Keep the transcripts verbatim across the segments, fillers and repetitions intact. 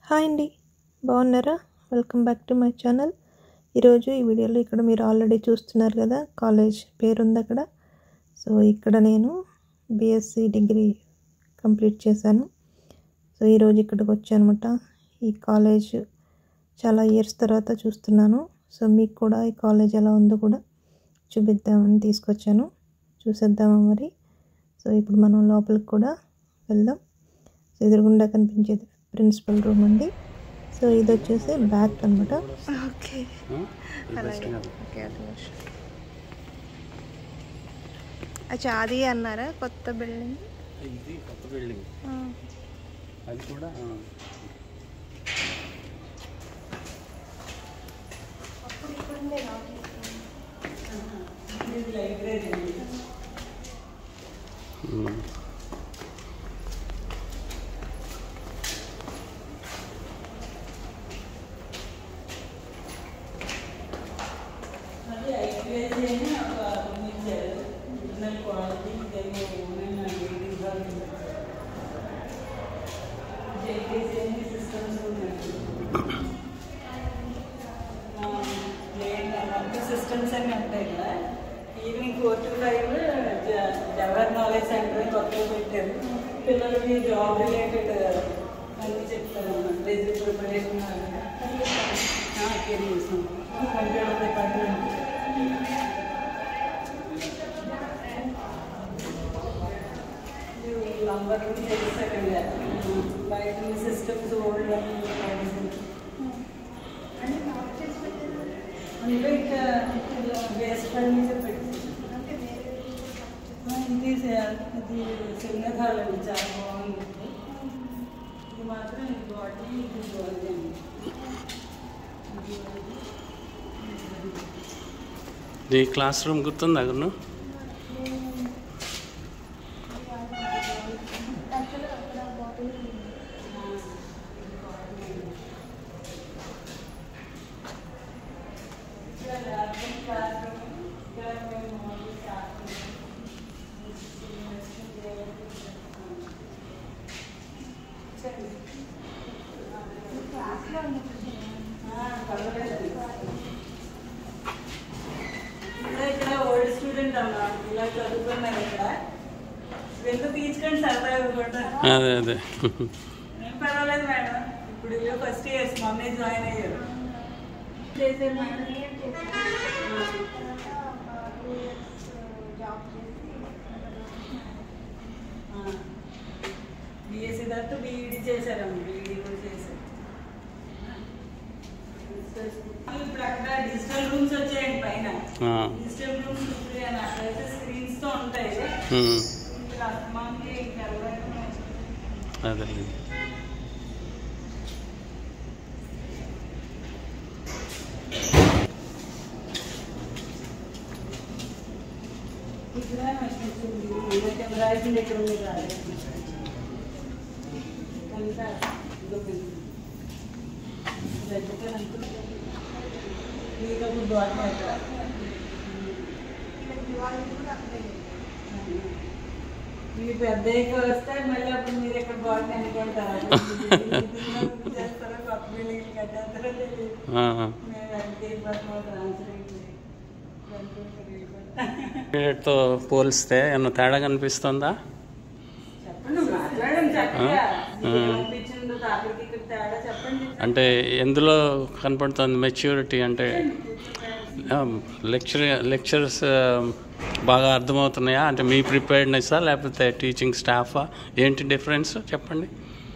Hi అండి, బాగున్నారా? Welcome back to my channel. ఈరోజు ఈ వీడియోలో ఇక్కడ మీరు ఆల్రెడీ చూస్తున్నారు కదా, కాలేజ్ పేరు ఉంది అక్కడ. సో ఇక్కడ నేను బీఎస్సీ డిగ్రీ కంప్లీట్ చేశాను. సో ఈరోజు ఇక్కడికి వచ్చానమాట. ఈ కాలేజ్ చాలా ఇయర్స్ తర్వాత చూస్తున్నాను. సో మీకు కూడా ఈ కాలేజ్ ఎలా ఉందో కూడా చూపిద్దామని తీసుకొచ్చాను. చూసేద్దామా మరి. సో ఇప్పుడు మనం లోపలికి కూడా వెళ్దాం. సో ఎదురుగుండా కనిపించేది ప్రిన్సిపల్ రూమ్ అండి. సో ఇది వచ్చేసి బ్యాక్ అనమాట. ఓకే ఓకే అచ్చా, అది అన్నారా కొత్త బిల్డింగ్? ఇది కొత్త బిల్డింగ్, అది కూడా లైబ్రరీ. సిస్టమ్స్ అన్నీ ఉంటాయి కదా. Evening four to five Jawahar knowledge centre కొత్తగా పెట్టారు. పిల్లలకి జాబ్ రిలేటెడ్ అన్నీ చెప్తారు. Resume preparation, careers, computer department. Number చేస్తారు బయట సిస్టమ్స్ ఓల్డ్ అందులో ఇంకా వేస్ట్ ఫర్నిచర్ పెట్టి ఇది ఇది సిగ్నల్ హాల్ అండి, చాలా బాగుంది. ఇది మాత్రం ఇది బాడీ ఇది బాడీ అండి. ఈ క్లాస్ రూమ్ గుర్తుందా గును? ఇక్కడ ఓల్డ్ స్టూడెంట్ అమ్మా, ఇలా చదువుకున్నారు. ఇక్కడ ఎందుకు తీసుకొని సరదాగా కూడా అదే అదే ఏం పర్వాలేదు మేడం. ఇప్పుడు ఇలా ఫస్ట్ ఇయర్స్ మొన్నే జాయిన్ అయ్యారు. బిఎస్సీ తర్వాత బీఈడీ చేశారమ్మ, బీఈడీ కూడా చేశారు. ఇప్పుడు అక్కడ డిజిటల్ రూమ్స్ వచ్చాయండి పైన. డిజిటల్ రూమ్స్ అక్కడైతే స్క్రీన్స్ తో ఉంటాయి. అదే కెమెరాయిసింగ్ ఎక్కడ ఉంది కాదు. మీరు పెద్ద ఎక్కువ వస్తే మళ్ళీ అప్పుడు మీరు ఎక్కడ బాగుంది అనుకుంటారు. చేస్తారో కొత్త బిల్డింగ్ కట్టేస్తారో తెలియదు. తో పోలిస్తే ఏమన్నా తేడా కనిపిస్తుందా? చెప్పండి, మాట్లాడండి చక్కగా. అనిపించిందో అక్కడికి ఇక్కడ తేడా చెప్పండి. అంటే ఎందులో కనపడుతుంది మెచ్యూరిటీ? అంటే లెక్చర్ లెక్చర్స్ బాగా అర్థమవుతున్నాయా? అంటే మీ ప్రిపేర్డ్నెస్సా లేకపోతే టీచింగ్ స్టాఫా? ఏంటి డిఫరెన్స్ చెప్పండి.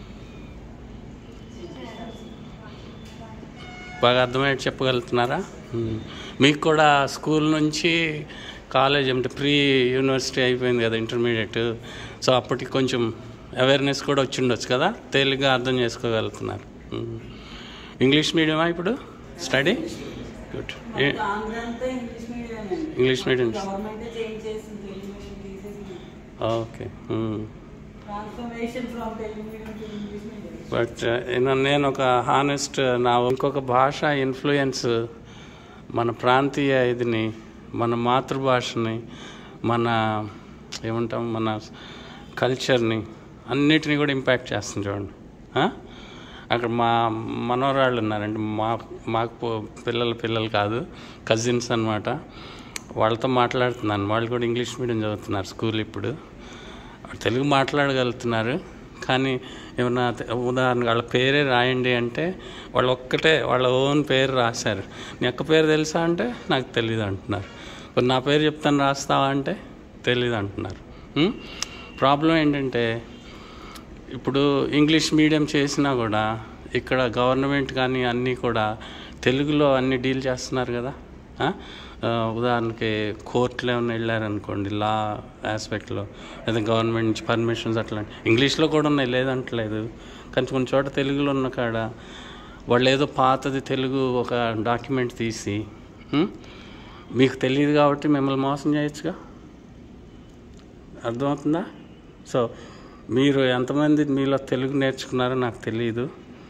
బాగా అర్థమయ్యేది చెప్పగలుగుతున్నారా? మీకు కూడా స్కూల్ నుంచి కాలేజ్ అంటే ప్రీ యూనివర్సిటీ అయిపోయింది కదా, ఇంటర్మీడియట్. సో అప్పటికి కొంచెం అవేర్నెస్ కూడా వచ్చి ఉండొచ్చు కదా, తేలిగ్గా అర్థం చేసుకోగలుగుతున్నారు. ఇంగ్లీష్ మీడియమా ఇప్పుడు study? Good. English medium. Okay. But నేను ఒక హానెస్ట్, నా ఇంకొక భాష ఇన్ఫ్లుయెన్స్ మన ప్రాంతీయ ఇదిని, మన మాతృభాషని, మన ఏమంటాం మన కల్చర్ని అన్నిటినీ కూడా ఇంపాక్ట్ చేస్తుంది చూడండి. అక్కడ మా మనవరాళ్ళు ఉన్నారండి, మా మాకు పిల్లల పిల్లలు కాదు, కజిన్స్ అనమాట. వాళ్ళతో మాట్లాడుతున్నాను. వాళ్ళు కూడా ఇంగ్లీష్ మీడియం చదువుతున్నారు స్కూల్. ఇప్పుడు తెలుగు మాట్లాడగలుగుతున్నారు, కానీ ఏమన్నా ఉదాహరణకు వాళ్ళ పేరే రాయండి అంటే వాళ్ళు ఒక్కటే వాళ్ళ ఓన్ పేరు రాశారు. నీ అక్క పేరు తెలుసా అంటే నాకు తెలీదు అంటున్నారు. నా పేరు చెప్తాను రాస్తావా అంటే తెలీదు అంటున్నారు. ప్రాబ్లం ఏంటంటే ఇప్పుడు ఇంగ్లీష్ మీడియం చేసినా కూడా ఇక్కడ గవర్నమెంట్ కానీ అన్నీ కూడా తెలుగులో అన్నీ డీల్ చేస్తున్నారు కదా. ఉదాహరణకి కోర్టులో ఏమైనా వెళ్ళారనుకోండి, లా ఆస్పెక్ట్లో, లేదా గవర్నమెంట్ నుంచి పర్మిషన్స్ అట్లాంటి ఇంగ్లీష్లో కూడా ఉన్నాయి, లేదంటలేదు. కానీ కొన్ని చోట తెలుగులో ఉన్న కాడ వాళ్ళు ఏదో పాతది తెలుగు ఒక డాక్యుమెంట్ తీసి మీకు తెలియదు కాబట్టి మిమ్మల్ని మోసం చేయొచ్చుగా. అర్థమవుతుందా? సో మీరు ఎంతమంది మీలో తెలుగు నేర్చుకున్నారో నాకు తెలియదు.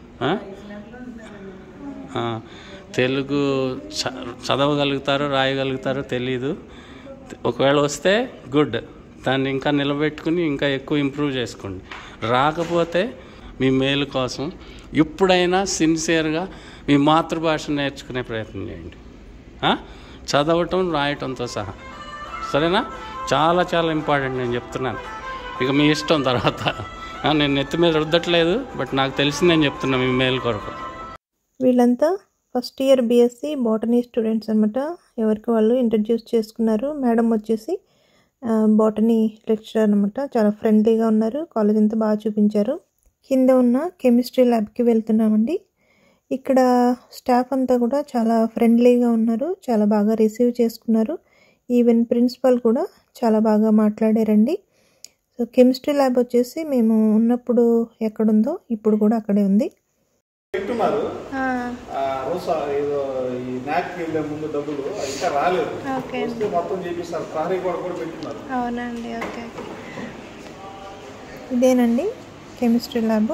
తెలుగు చ చదవగలుగుతారో రాయగలుగుతారో తెలీదు. ఒకవేళ వస్తే గుడ్, దాన్ని ఇంకా నిలబెట్టుకుని ఇంకా ఎక్కువ ఇంప్రూవ్ చేసుకోండి. రాకపోతే మీ మేలు కోసం ఇప్పుడైనా సిన్సియర్గా మీ మాతృభాష నేర్చుకునే ప్రయత్నం చేయండి, చదవటం రాయటంతో సహా. సరేనా? చాలా చాలా ఇంపార్టెంట్ నేను చెప్తున్నాను. ఇక మీ ఇష్టం తర్వాత. నేను నెత్తి మీద రుద్దట్లేదు, బట్ నాకు తెలిసింది నేను చెప్తున్నా మీ మేలు కొరకు. వీళ్ళంతా first year BSc botany students అనమాట. ఎవరికి వాళ్ళు ఇంట్రడ్యూస్ చేసుకున్నారు. మేడం వచ్చేసి బాటనీ లెక్చరర్ అనమాట. చాలా ఫ్రెండ్లీగా ఉన్నారు. కాలేజ్ అంతా బాగా చూపించారు. కింద ఉన్న కెమిస్ట్రీ ల్యాబ్కి వెళ్తున్నామండి. ఇక్కడ స్టాఫ్ అంతా కూడా చాలా ఫ్రెండ్లీగా ఉన్నారు, చాలా బాగా రిసీవ్ చేసుకున్నారు. ఈవెన్ ప్రిన్సిపల్ కూడా చాలా బాగా మాట్లాడారండి. సో కెమిస్ట్రీ ల్యాబ్ వచ్చేసి మేము ఉన్నప్పుడు ఎక్కడుందో ఇప్పుడు కూడా అక్కడే ఉంది. అవునండి, ఓకే. ఇదేనండి కెమిస్ట్రీ ల్యాబ్.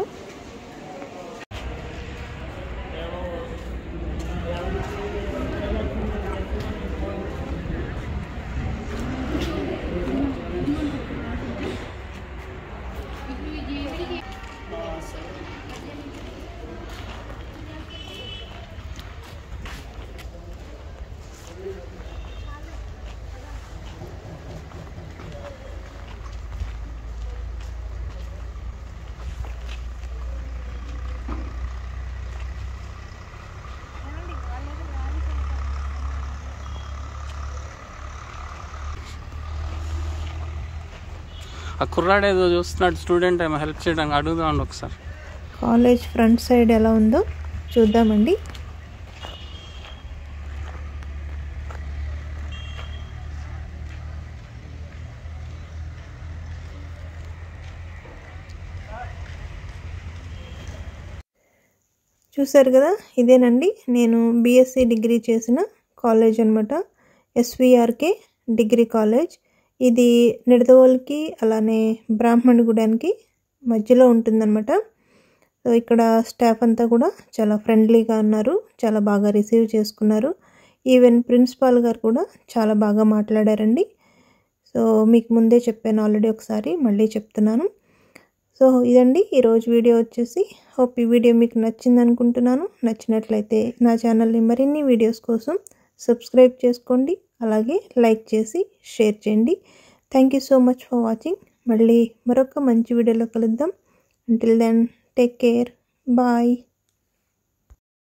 ఆ కుర్రాడు ఏదో చూస్తున్నాడు, స్టూడెంట్ ఏమో హెల్ప్ చేయడానికి, అడుగుదామండి ఒకసారి. కాలేజ్ ఫ్రంట్ సైడ్ ఎలా ఉందో చూద్దామండి. చూసారు కదా, ఇదేనండి నేను బీఎస్సీ డిగ్రీ చేసిన కాలేజ్ అనమాట. SVRK degree college. ఇది నిడదవోలుకి అలానే బ్రాహ్మణగూడానికి మధ్యలో ఉంటుందన్నమాట. సో ఇక్కడ స్టాఫ్ అంతా కూడా చాలా ఫ్రెండ్లీగా ఉన్నారు, చాలా బాగా రిసీవ్ చేసుకున్నారు. ఈవెన్ ప్రిన్సిపాల్ గారు కూడా చాలా బాగా మాట్లాడారండి. సో మీకు ముందే చెప్పాను ఆల్రెడీ, ఒకసారి మళ్ళీ చెప్తున్నాను. సో ఇదండి ఈరోజు వీడియో వచ్చేసి. హోప్ ఈ వీడియో మీకు నచ్చింది అనుకుంటున్నాను. నచ్చినట్లయితే నా ఛానల్ని మరిన్ని వీడియోస్ కోసం సబ్స్క్రైబ్ చేసుకోండి, అలాగే లైక్ చేసి షేర్ చేయండి. Thank you so much for watching. మళ్ళీ మరొక మంచి వీడియోలో కలుద్దాం. Until then take care, bye.